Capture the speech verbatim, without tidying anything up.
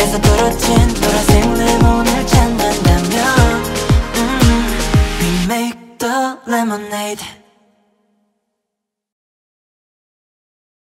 입에서 떨어진 보라색 레몬을 찾는다면 mm, We make the lemonade.